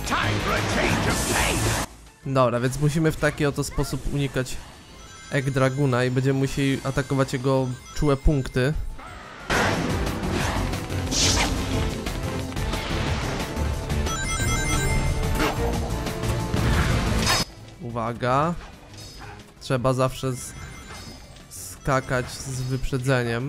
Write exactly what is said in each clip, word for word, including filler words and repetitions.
Dobra, więc musimy w taki oto sposób unikać Egg Draguna i będziemy musieli atakować jego czułe punkty. Uwaga. Trzeba zawsze z... skakać z wyprzedzeniem.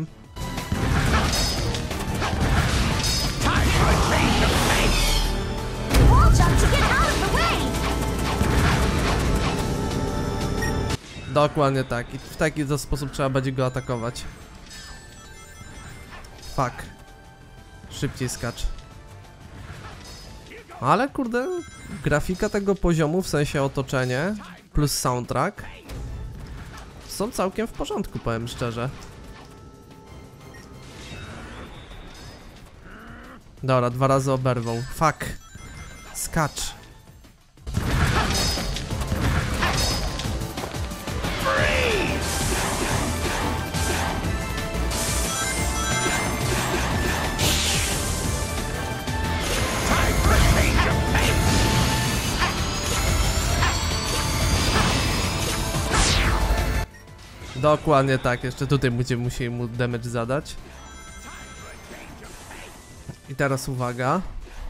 Dokładnie tak. I w taki to sposób trzeba będzie go atakować. Fuck. Szybciej skacz. Ale kurde, grafika tego poziomu, w sensie otoczenie, plus soundtrack są całkiem w porządku, powiem szczerze. Dobra, dwa razy oberwą. Fuck. Skacz. Dokładnie tak, jeszcze tutaj będziemy musieli mu damage zadać. I teraz uwaga.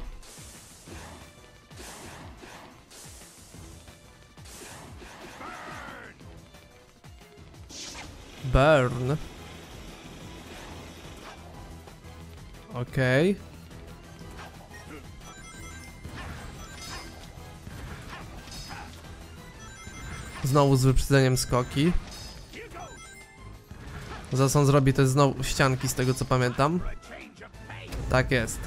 Burn. Okej. Okay. Znowu z wyprzedzeniem skoki. Zaraz on zrobi te znowu ścianki, z tego co pamiętam. Tak jest.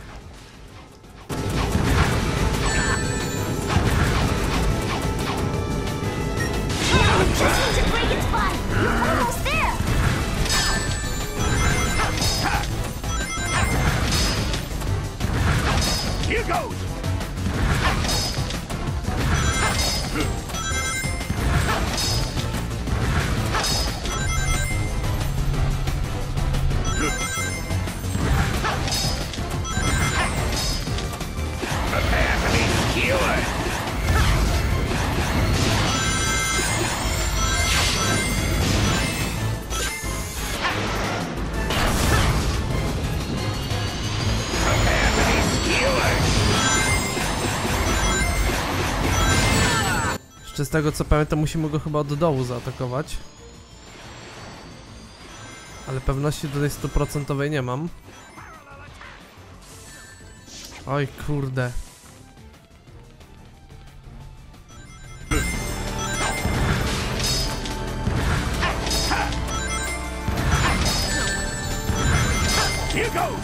Z tego co pamiętam, musimy go chyba od dołu zaatakować. Ale pewności tutaj stuprocentowej nie mam. Oj kurde. Here goes.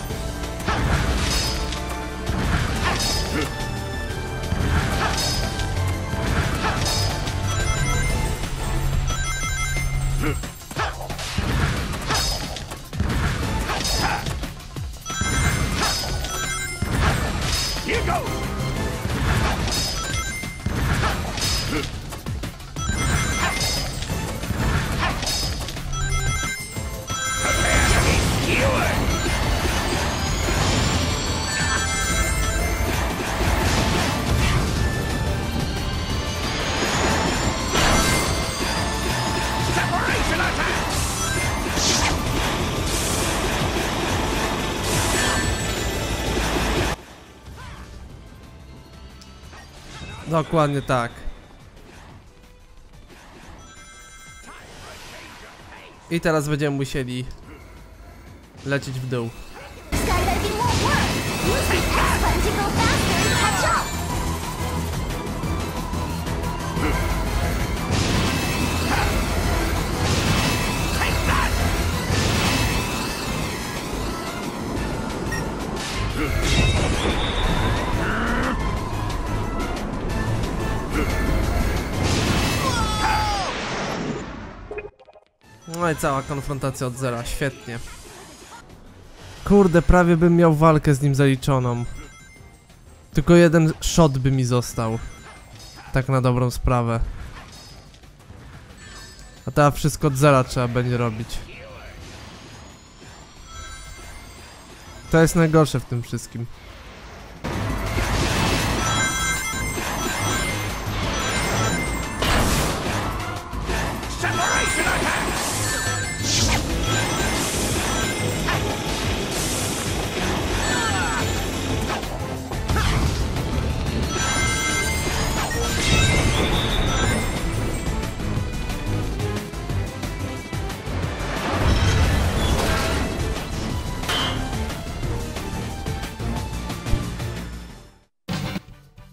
Dokładnie tak. I teraz będziemy musieli lecieć w dół. No i cała konfrontacja od zera, świetnie. Kurde, prawie bym miał walkę z nim zaliczoną. Tylko jeden shot by mi został. Tak na dobrą sprawę. A teraz wszystko od zera trzeba będzie robić. To jest najgorsze w tym wszystkim.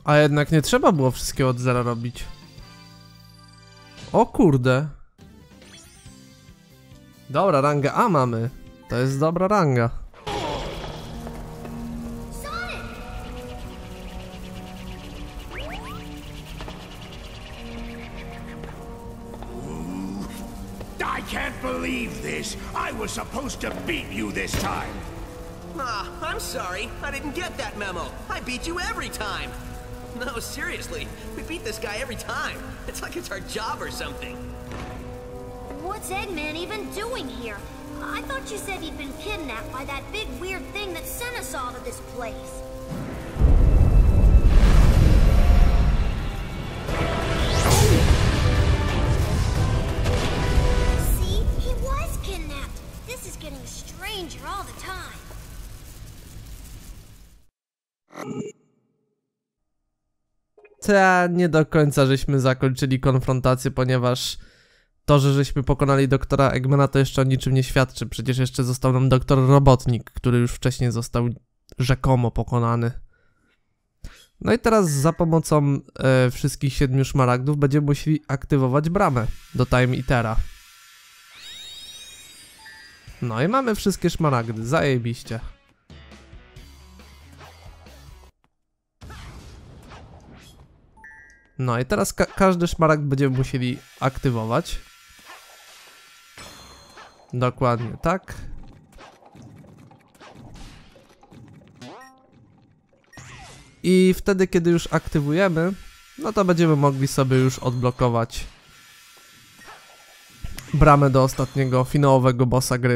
A jednak nie trzeba było wszystkiego od zera robić. O kurde. Dobra, rangę A mamy. To jest dobra ranga. I can't believe this. I was supposed to beat you this time. Ah, I'm sorry. I didn't get that memo. I beat you every time. No, seriously. We beat this guy every time. It's like it's our job or something. What's Eggman even doing here? I thought you said he'd been kidnapped by that big weird thing that sent us all to this place. See? He was kidnapped. This is getting stranger all the time. Ta nie do końca żeśmy zakończyli konfrontację, ponieważ to, że żeśmy pokonali doktora Eggmana, to jeszcze o niczym nie świadczy. Przecież jeszcze został nam doktor Robotnik, który już wcześniej został rzekomo pokonany. No i teraz za pomocą e, wszystkich siedmiu szmaragdów będziemy musieli aktywować bramę do Time Eatera. No i mamy wszystkie szmaragdy, zajebiście. No i teraz ka każdy szmaragd będziemy musieli aktywować. Dokładnie tak. I wtedy, kiedy już aktywujemy, no to będziemy mogli sobie już odblokować bramę do ostatniego, finałowego bossa gry.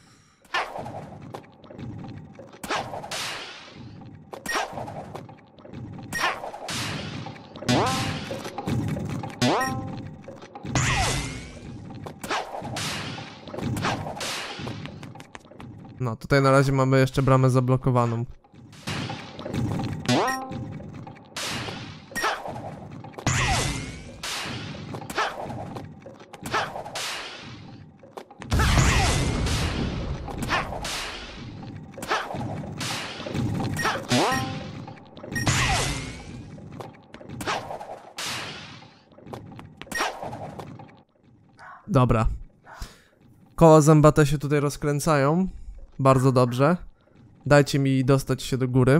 No, tutaj na razie mamy jeszcze bramę zablokowaną. Dobra. Koła zębate się tutaj rozkręcają. Bardzo dobrze. Dajcie mi dostać się do góry.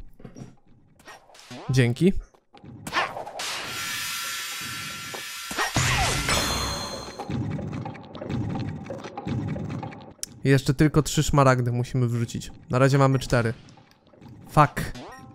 Dzięki. Jeszcze tylko trzy szmaragdy musimy wrzucić. Na razie mamy cztery. Fuck.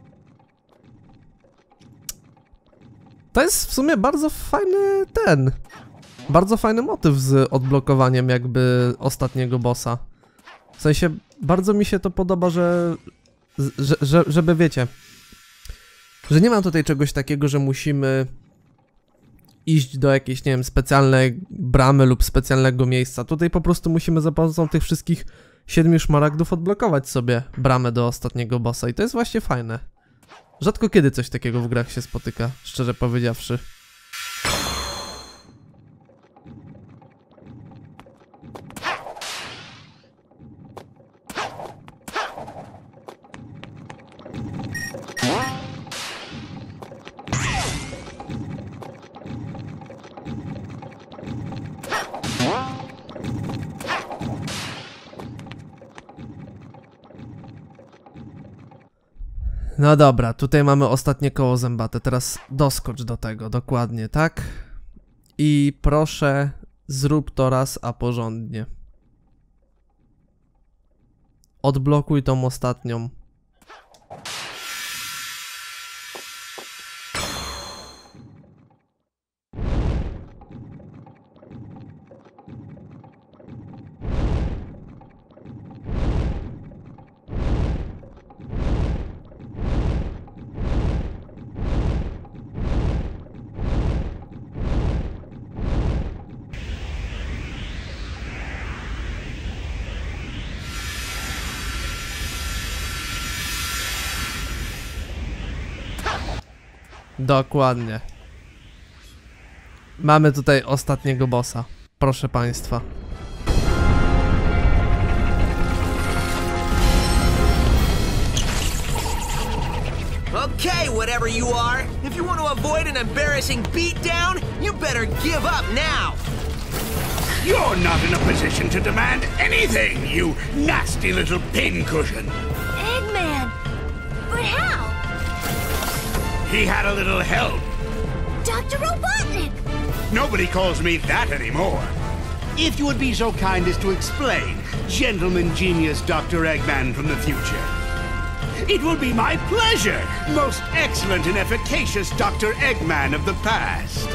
To jest w sumie bardzo fajny ten. Bardzo fajny motyw z odblokowaniem jakby ostatniego bossa. W sensie, bardzo mi się to podoba, że, że, że, żeby wiecie, że nie ma tutaj czegoś takiego, że musimy iść do jakiejś, nie wiem, specjalnej bramy lub specjalnego miejsca. Tutaj po prostu musimy za pomocą tych wszystkich siedmiu szmaragdów odblokować sobie bramę do ostatniego bossa i to jest właśnie fajne. Rzadko kiedy coś takiego w grach się spotyka, szczerze powiedziawszy. No dobra, tutaj mamy ostatnie koło zębate, teraz doskocz do tego, dokładnie, tak? I proszę, zrób to raz, a porządnie. Odblokuj tą ostatnią. Dokładnie. Mamy tutaj ostatniego bossa. Proszę państwa. Okay, whatever you are. If you want to avoid an embarrassing beatdown, you better give up now. You're not in a position to demand anything, you nasty little pincushion. Eggman! But how? He had a little help. Doctor Robotnik! Nobody calls me that anymore. If you would be so kind as to explain, gentleman genius Doctor Eggman from the future. It will be my pleasure, most excellent and efficacious Doctor Eggman of the past.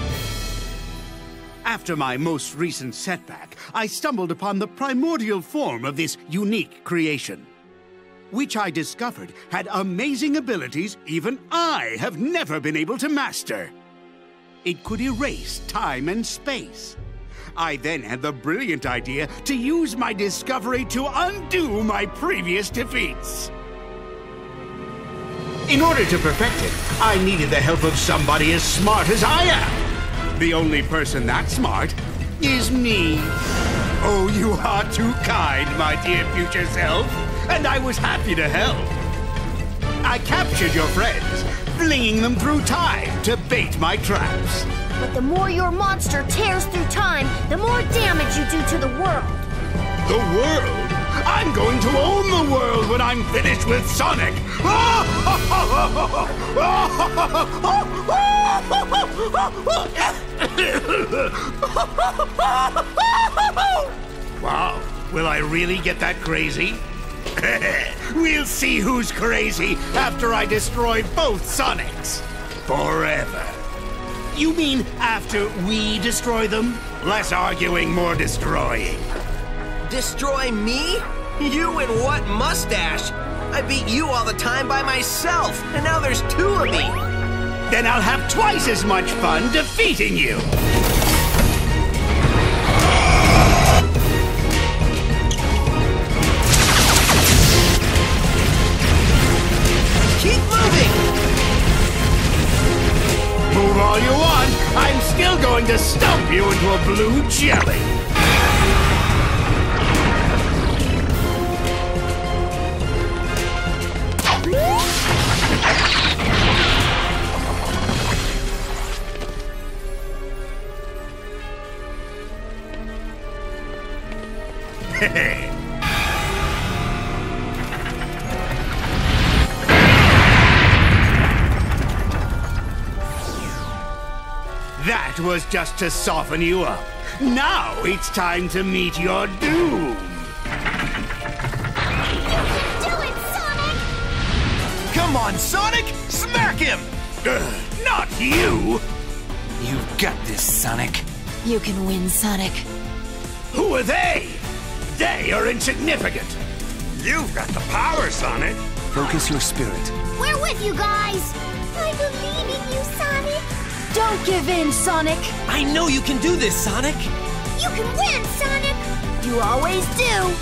After my most recent setback, I stumbled upon the primordial form of this unique creation, which I discovered had amazing abilities even I have never been able to master. It could erase time and space. I then had the brilliant idea to use my discovery to undo my previous defeats. In order to perfect it, I needed the help of somebody as smart as I am. The only person that smart is me. Oh, you are too kind, my dear future self, and I was happy to help. I captured your friends, flinging them through time to bait my traps. But the more your monster tears through time, the more damage you do to the world. The world? I'm going to own the world when I'm finished with Sonic! Wow, will I really get that crazy? We'll see who's crazy after I destroy both Sonics. Forever. You mean after we destroy them? Less arguing, more destroying. Destroy me? You and what mustache? I beat you all the time by myself, and now there's two of me. Then I'll have twice as much fun defeating you. Keep moving! Move all you want, I'm still going to stomp you into a blue jelly. That was just to soften you up. Now it's time to meet your doom. Do it, Sonic! Come on, Sonic! Smack him! Ugh, not you! You've got this, Sonic. You can win, Sonic. Who are they? They are insignificant. You've got the power, Sonic. Focus your spirit. We're with you guys! I believe in you, Sonic! Don't give in, Sonic. I know you can do this, Sonic! You can win, Sonic! You always do!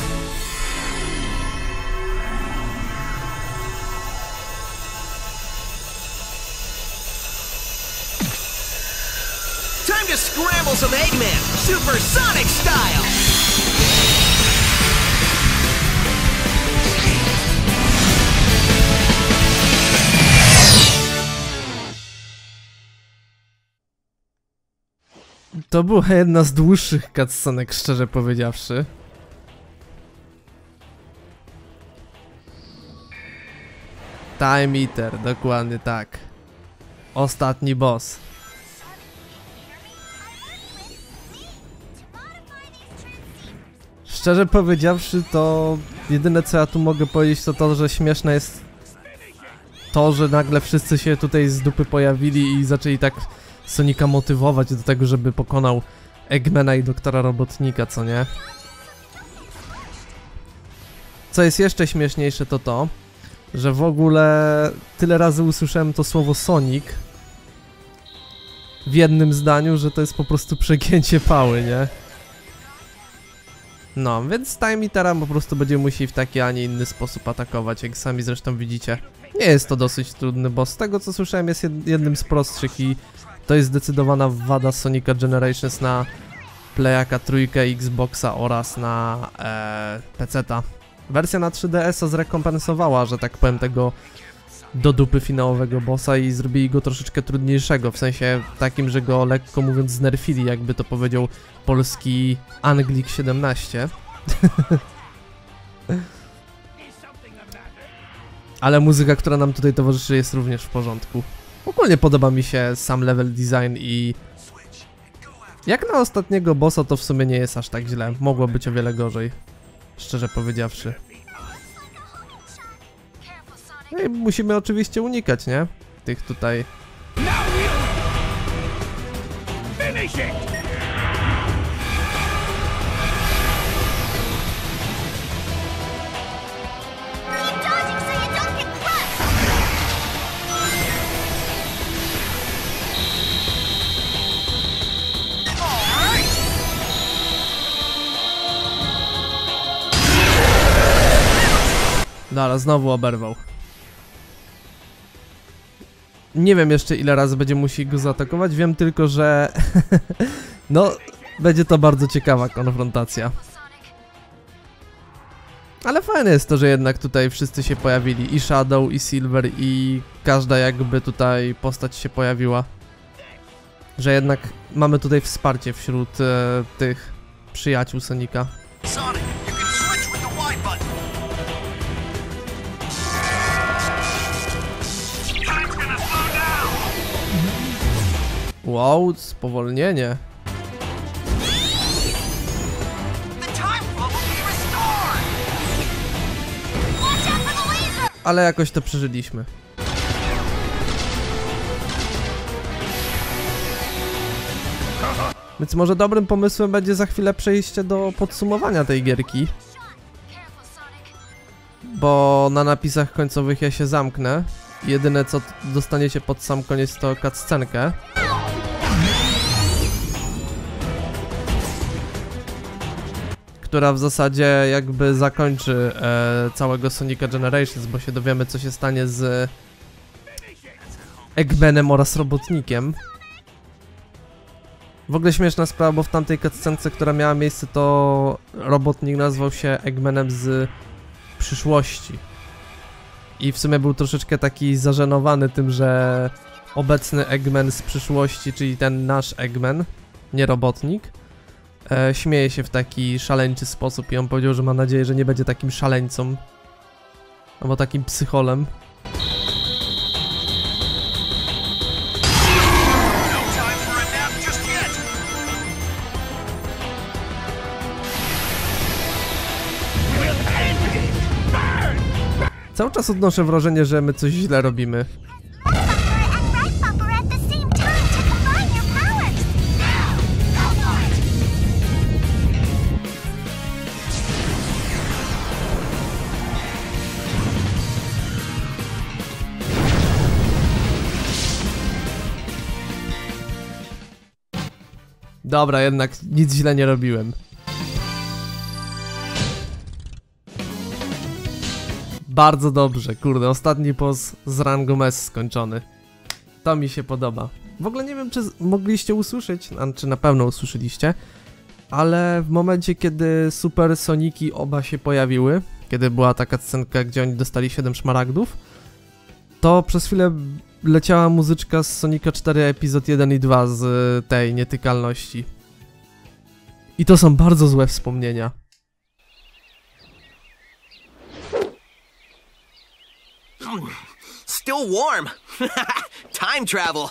Time to scramble some Eggman, Super Sonic style! To była jedna z dłuższych cutscenek, szczerze powiedziawszy. Time Eater, dokładnie tak. Ostatni boss. Szczerze powiedziawszy, to jedyne co ja tu mogę powiedzieć, to to, że śmieszne jest to, że nagle wszyscy się tutaj z dupy pojawili i zaczęli tak Sonika motywować do tego, żeby pokonał Eggmana i Doktora Robotnika, co nie? Co jest jeszcze śmieszniejsze, to to, że w ogóle tyle razy usłyszałem to słowo Sonic w jednym zdaniu, że to jest po prostu przegięcie pały, nie? No, więc Time Eatera po prostu będziemy musieli w taki, a nie inny sposób atakować, jak sami zresztą widzicie. Nie jest to dosyć trudny boss, z tego co słyszałem jest jednym z prostszych i to jest zdecydowana wada Sonica Generations na Playaka trójkę, Xboxa oraz na e, peceta. Wersja na trzy D S a zrekompensowała, że tak powiem, tego do dupy finałowego bossa i zrobili go troszeczkę trudniejszego, w sensie takim, że go lekko mówiąc znerfili, jakby to powiedział polski Anglik siedemnaście. Ale muzyka, która nam tutaj towarzyszy, jest również w porządku. Ogólnie podoba mi się sam level design i jak na ostatniego bossa to w sumie nie jest aż tak źle. Mogło być o wiele gorzej, szczerze powiedziawszy. No i musimy oczywiście unikać, nie? Tych tutaj... No ale znowu oberwał. Nie wiem jeszcze ile razy będzie musiał go zaatakować, wiem tylko, że no, będzie to bardzo ciekawa konfrontacja. Ale fajne jest to, że jednak tutaj wszyscy się pojawili, i Shadow, i Silver, i każda jakby tutaj postać się pojawiła. Że jednak mamy tutaj wsparcie wśród e, tych przyjaciół Sonika. Wow, spowolnienie. Ale jakoś to przeżyliśmy. Więc może dobrym pomysłem będzie za chwilę przejście do podsumowania tej gierki. Bo na napisach końcowych ja się zamknę. Jedyne co dostaniecie pod sam koniec to cutscenkę. Która w zasadzie jakby zakończy e, całego Sonica Generations, bo się dowiemy co się stanie z Eggmanem oraz Robotnikiem. W ogóle śmieszna sprawa, bo w tamtej cutscence, która miała miejsce, to Robotnik nazwał się Eggmanem z przyszłości. I w sumie był troszeczkę taki zażenowany tym, że obecny Eggman z przyszłości, czyli ten nasz Eggman, nie Robotnik, e, śmieje się w taki szaleńczy sposób i on powiedział, że ma nadzieję, że nie będzie takim szaleńcą albo takim psycholem. Cały czas odnoszę wrażenie, że my coś źle robimy. Dobra, jednak nic źle nie robiłem. Bardzo dobrze, kurde, ostatni boss z rangą S skończony. To mi się podoba. W ogóle nie wiem, czy mogliście usłyszeć, czy na pewno usłyszeliście, ale w momencie, kiedy Super Soniki oba się pojawiły, kiedy była taka scenka, gdzie oni dostali siedem szmaragdów, to przez chwilę leciała muzyczka z Sonika cztery epizod jeden i dwa z tej nietykalności. I to są bardzo złe wspomnienia. Still warm. Time travel.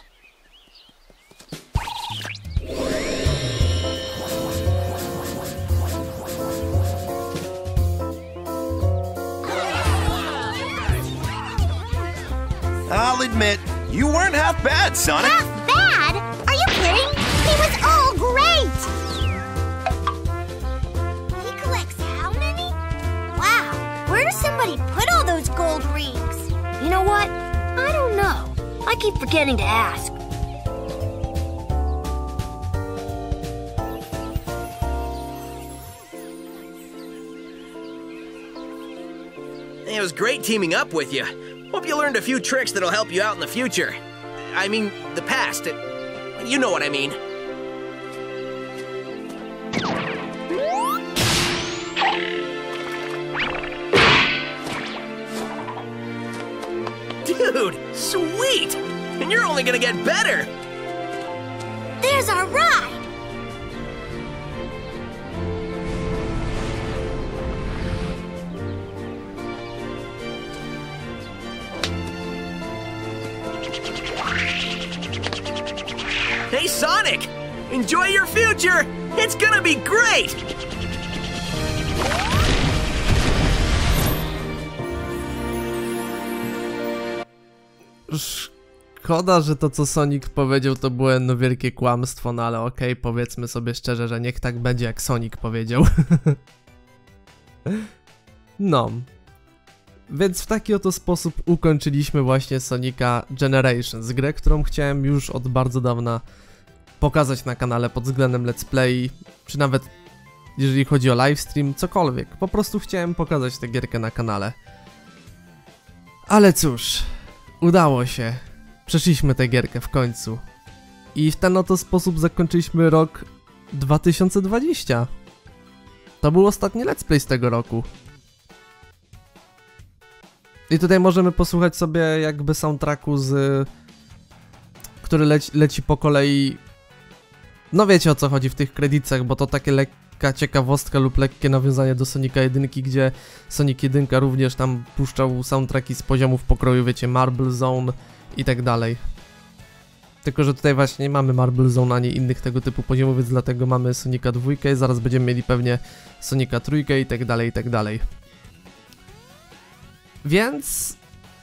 I'll admit, you weren't half bad, Sonic. Half bad? Are you kidding? He was all great! He collects how many? Wow, where does somebody put all those gold rings? You know what? I don't know. I keep forgetting to ask. It was great teaming up with you. Hope you learned a few tricks that'll help you out in the future. I mean, the past. It, you know what I mean. Dude, sweet! And you're only gonna get better! There's our ride! Hey, Sonic! Enjoy your future! It's gonna be great! Szkoda, że to co Sonic powiedział to było jedno wielkie kłamstwo, no ale okej, okay, powiedzmy sobie szczerze, że niech tak będzie jak Sonic powiedział. No. Więc w taki oto sposób ukończyliśmy właśnie Sonica Generations, grę, którą chciałem już od bardzo dawna pokazać na kanale pod względem let's play, czy nawet jeżeli chodzi o livestream, cokolwiek. Po prostu chciałem pokazać tę gierkę na kanale. Ale cóż, udało się. Przeszliśmy tę gierkę w końcu. I w ten oto sposób zakończyliśmy rok dwa tysiące dwudziesty. To był ostatni let's play z tego roku. I tutaj możemy posłuchać sobie jakby soundtracku z... który leci, leci po kolei... No wiecie o co chodzi w tych kredytach, bo to takie lekka ciekawostka lub lekkie nawiązanie do Sonika jeden, gdzie Sonic jeden również tam puszczał soundtracki z poziomów pokroju, wiecie, Marble Zone i tak dalej. Tylko że tutaj właśnie nie mamy Marble Zone ani innych tego typu poziomów, więc dlatego mamy Sonika dwa, zaraz będziemy mieli pewnie Sonika trzy i tak dalej, i tak dalej. Więc...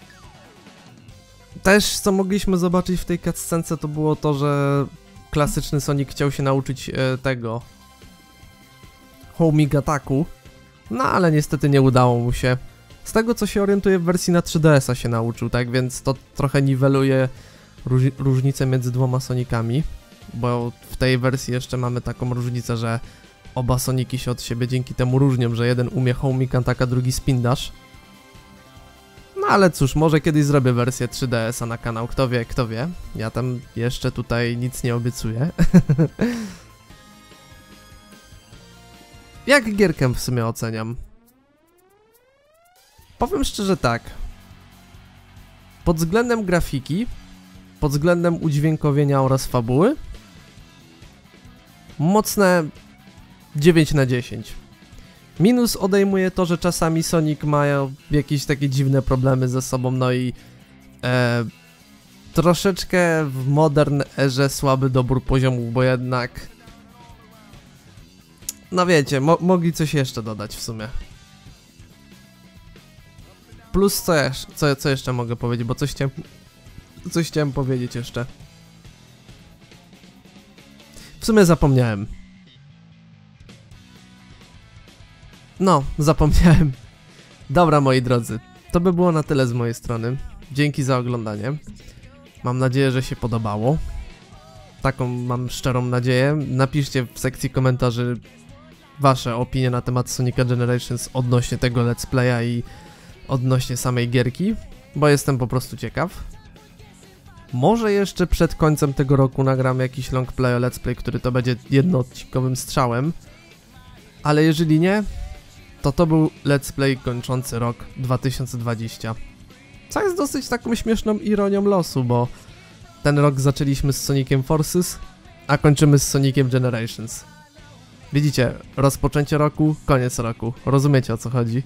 też co mogliśmy zobaczyć w tej cutscence to było to, że klasyczny Sonic chciał się nauczyć e, tego homing ataku, no ale niestety nie udało mu się. Z tego co się orientuję w wersji na trzy D S a się nauczył, tak więc to trochę niweluje róż różnicę między dwoma Sonicami, bo w tej wersji jeszcze mamy taką różnicę, że oba Soniki się od siebie dzięki temu różnią, że jeden umie homing attack, a drugi spin dash. No ale cóż, może kiedyś zrobię wersję trzy D S a na kanał, kto wie, kto wie. Ja tam jeszcze tutaj nic nie obiecuję. Jak gierkę w sumie oceniam? Powiem szczerze tak. Pod względem grafiki, pod względem udźwiękowienia oraz fabuły, mocne dziewięć na dziesięć. Minus odejmuje to, że czasami Sonic ma jakieś takie dziwne problemy ze sobą, no i e, troszeczkę w modern erze słaby dobór poziomów, bo jednak no wiecie, mo mogli coś jeszcze dodać w sumie. Plus co, co, co jeszcze mogę powiedzieć, bo coś chciałem, coś chciałem powiedzieć jeszcze. W sumie zapomniałem. No, zapomniałem. Dobra, moi drodzy, to by było na tyle z mojej strony. Dzięki za oglądanie. Mam nadzieję, że się podobało. Taką mam szczerą nadzieję. Napiszcie w sekcji komentarzy wasze opinie na temat Sonica Generations odnośnie tego let's playa i odnośnie samej gierki, bo jestem po prostu ciekaw. Może jeszcze przed końcem tego roku nagram jakiś long play o let's play, który to będzie jednoodcinkowym strzałem. Ale jeżeli nie, to to był let's play kończący rok dwa tysiące dwudziesty. Co jest dosyć taką śmieszną ironią losu, bo ten rok zaczęliśmy z Soniciem Forces, a kończymy z Soniciem Generations. Widzicie, rozpoczęcie roku, koniec roku. Rozumiecie o co chodzi?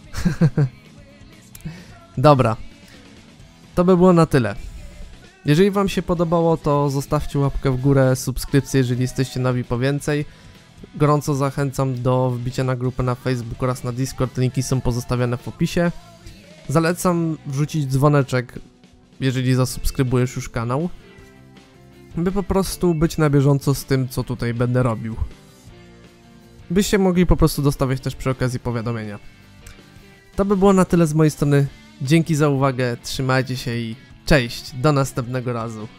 Dobra. To by było na tyle. Jeżeli wam się podobało, to zostawcie łapkę w górę, subskrypcję, jeżeli jesteście nowi po więcej. Gorąco zachęcam do wbicia na grupę na Facebook oraz na Discord, linki są pozostawione w opisie. Zalecam wrzucić dzwoneczek, jeżeli zasubskrybujesz już kanał, by po prostu być na bieżąco z tym, co tutaj będę robił. Byście mogli po prostu dostawiać też przy okazji powiadomienia. To by było na tyle z mojej strony. Dzięki za uwagę, trzymajcie się i cześć, do następnego razu.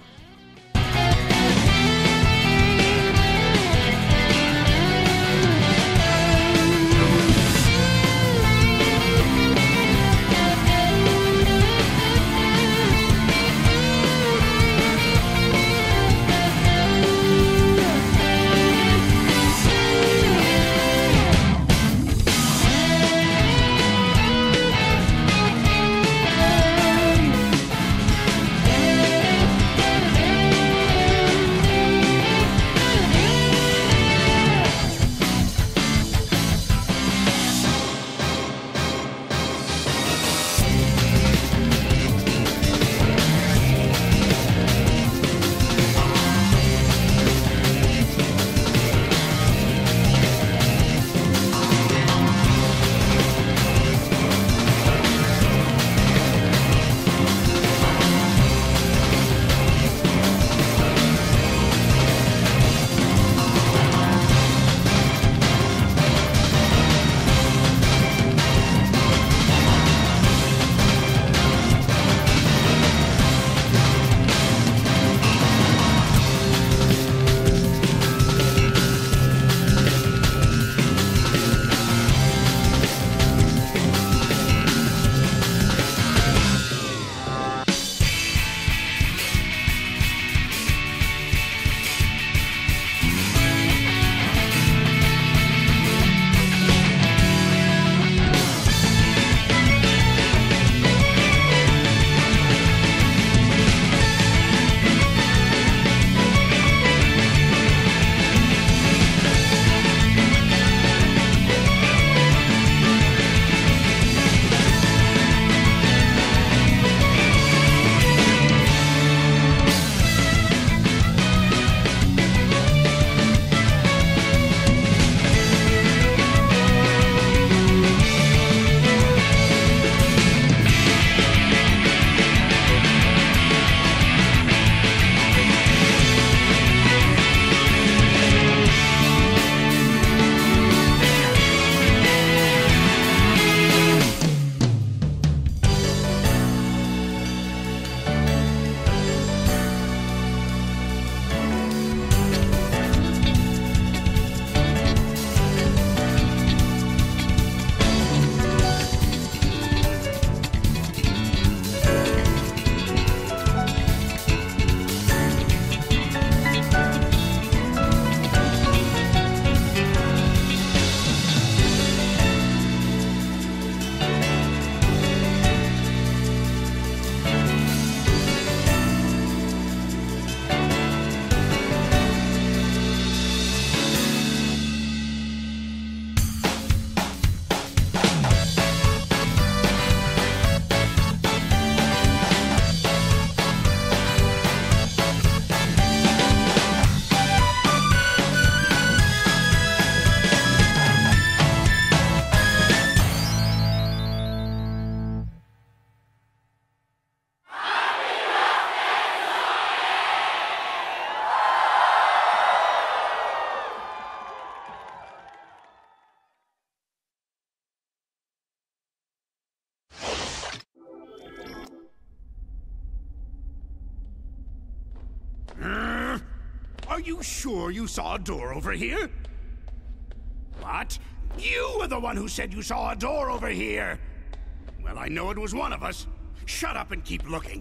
Are you sure you saw a door over here? What? You were the one who said you saw a door over here! Well, I know it was one of us. Shut up and keep looking.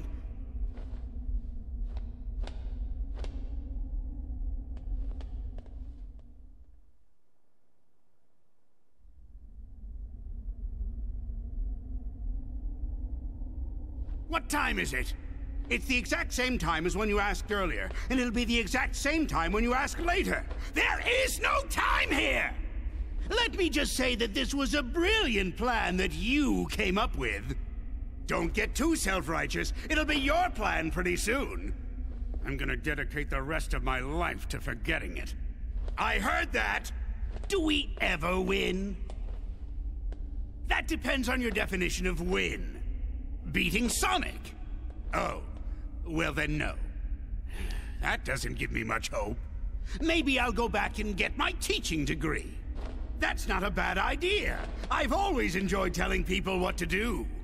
What time is it? It's the exact same time as when you asked earlier, and it'll be the exact same time when you ask later. There is no time here! Let me just say that this was a brilliant plan that you came up with. Don't get too self-righteous. It'll be your plan pretty soon. I'm gonna dedicate the rest of my life to forgetting it. I heard that! Do we ever win? That depends on your definition of win. Beating Sonic? Oh, well then no. That doesn't give me much hope. Maybe I'll go back and get my teaching degree. That's not a bad idea. I've always enjoyed telling people what to do.